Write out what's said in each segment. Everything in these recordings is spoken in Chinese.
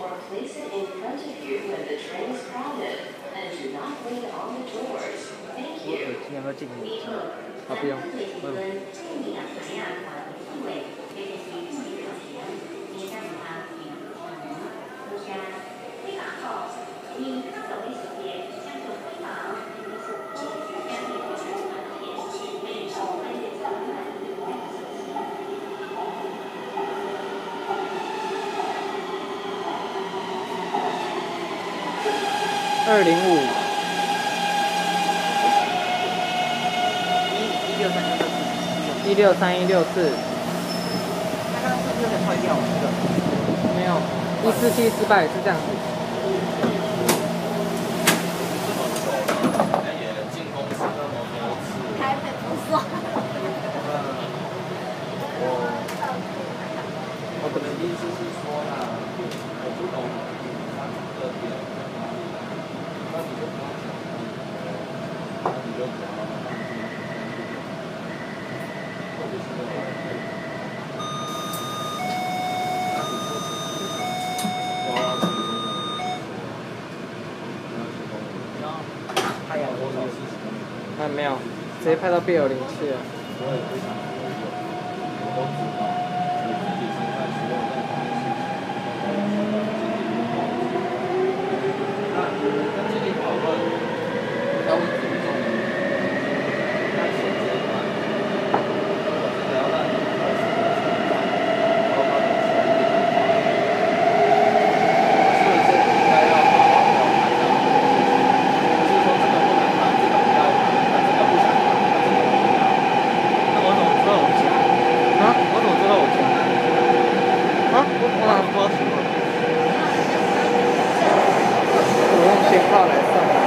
or place it in front of you when the train is crowded, and do not lean on the doors. Thank 我耳 you. 机要不要进去？ 你好， 啊，不用。 咱们最近跟建议啊，培养团氛围，这些是助理表现，你让他平衡大家非常好，你看到的世界像做非常，你是可以让你去发现，没错，没得什么难的。 205。163-164。 他刚刚是不是有点坏掉了？ 没有，147失败是这样子。 也进公司那么多次。 台北不算。 我的意思是说啦，我不懂他的点在哪里啦，那你就不要讲，那你就讲了，或者是那个。 没有，直接派到BL0去了。 我也不想说有，我都知道，你自己现在除了在公司，那经理讨论，要问怎么做？那现阶段，我真的要让你20%包括你权利，是不是应该要好好的谈谈？不是说这个不能谈，这个不要谈。 我用信号来算。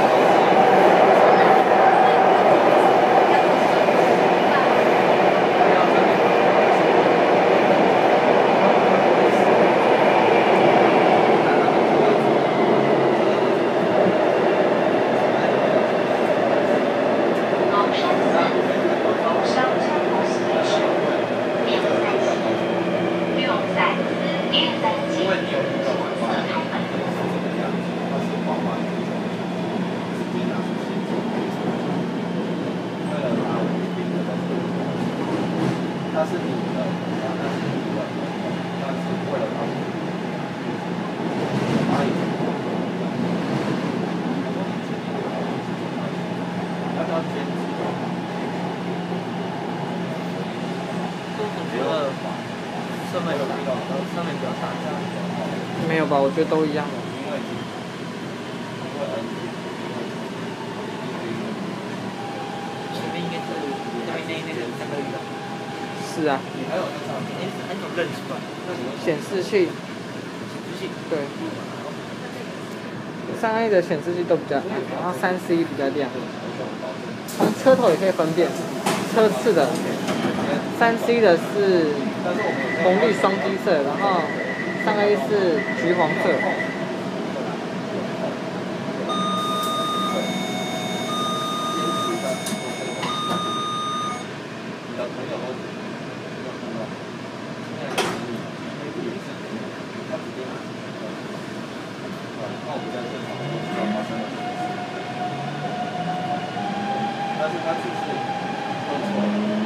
它是你的，那是你的，但是为了他，哪里？要不要兼职？ 我总觉得上面比较大。 没有吧？我觉得都一样。 前面应该是下面那个3个月。 是啊。 你还有那张？ 很少认出来。 显示器。对。3A 的显示器都比较暗，然后3C 比较亮。从车头也可以分辨，车次的3C 的是红绿双基色，然后3A 是橘黄色。 但是他就是弄错了。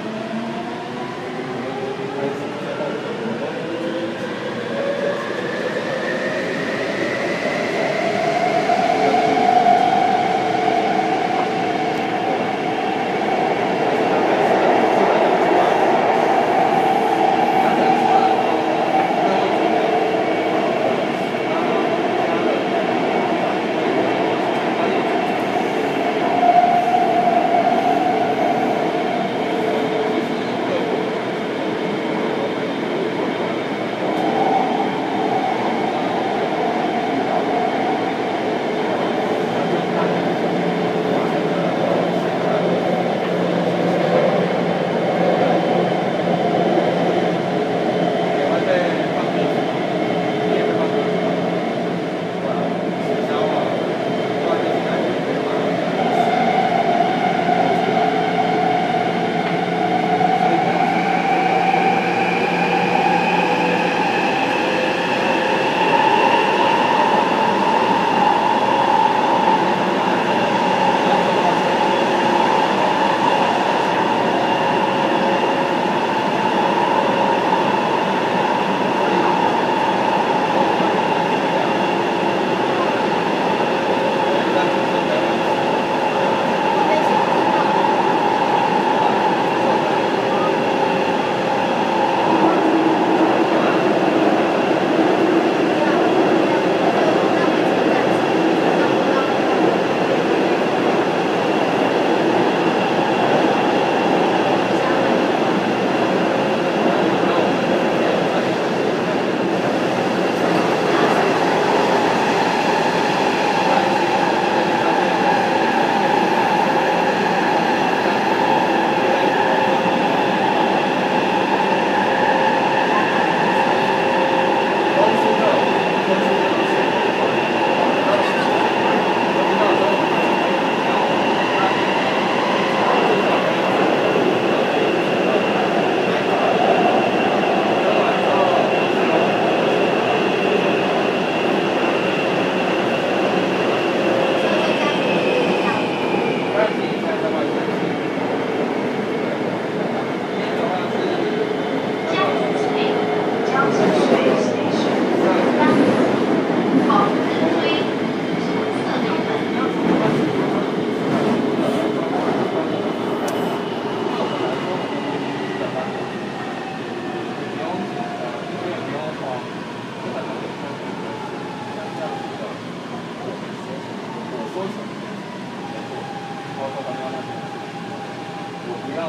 要。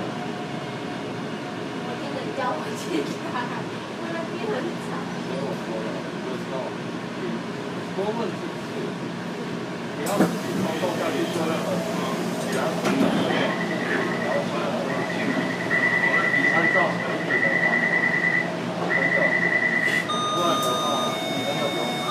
我记得你叫我去看，我那边很吵。 我说了，我知道。多问几次，不要自己冲动下去做任何事，只要是你的，然后按照合理的方法，真的，不然的话，你真的不用做。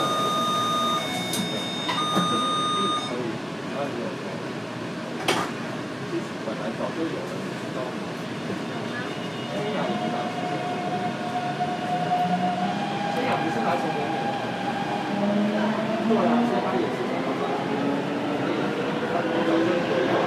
一定可以，只要你有做。其实本来早就有人知道了。天养不是拿钱，天养不是拿钱给你的。对啊，所以他也是想要赚钱。他早就可以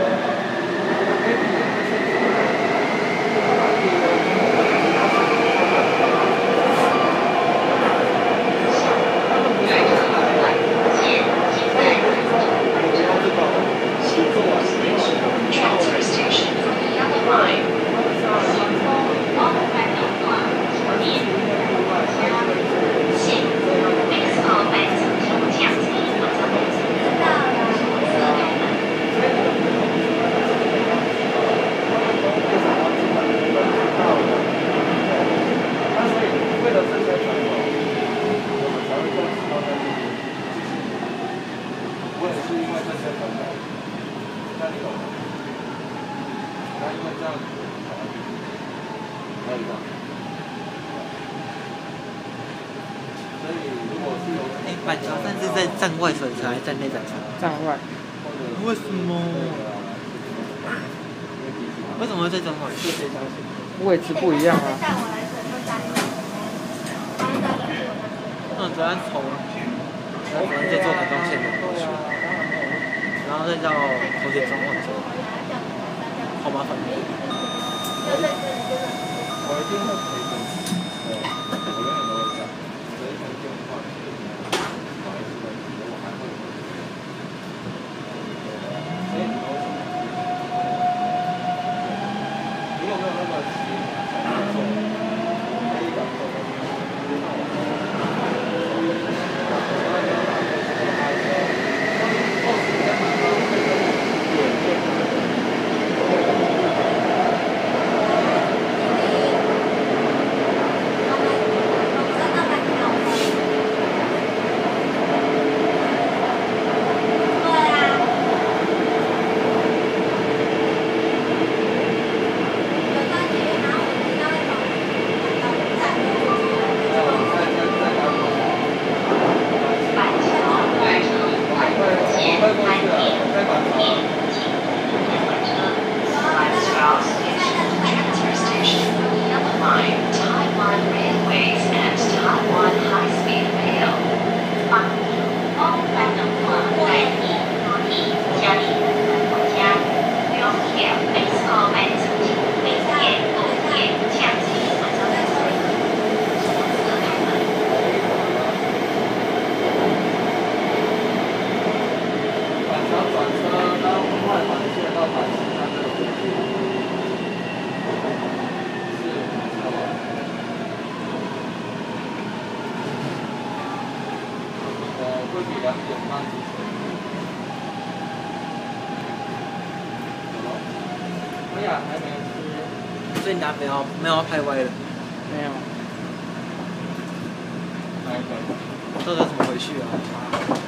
Transfer station for the Yellow Line. 板桥站是在站外转车还是站内转车？ 站外。 为什么？为什么会在站外？ 位置不一样啊。 昨天就坐台中线的过去，然后再到头前转换车，好麻烦。 我一定会陪着你，我永远都会这样。只是从电话，不好意思，我还会。所以你都是，你有没有那么心想要做？可以感受到，就像我说。Transfer station for the Yellow Line, Taiwan Railways and Taiwan High-Speed Rail. 在能过在地家里国家用铁被所买的曾经被铁工业降级或者在所开门。 板桥转车到外环线到板桥站这个位置，是知道吧？会比2点半之前。哎呀，还没吃。 所以你拿没有要拍歪了？ 没有。 这个怎么回去啊？